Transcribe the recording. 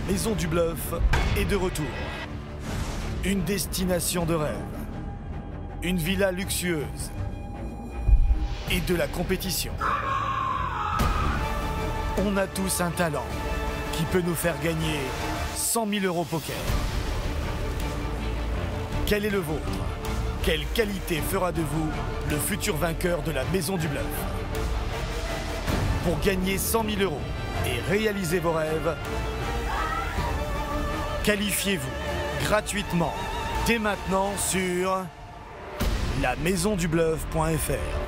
Maison du Bluff est de retour. Une destination de rêve. Une villa luxueuse. Et de la compétition. On a tous un talent qui peut nous faire gagner 100 000 € poker. Quel est le vôtre? Quelle qualité fera de vous le futur vainqueur de la Maison du Bluff? Pour gagner 100 000 € et réaliser vos rêves, qualifiez-vous gratuitement dès maintenant sur lamaisondubluff.fr.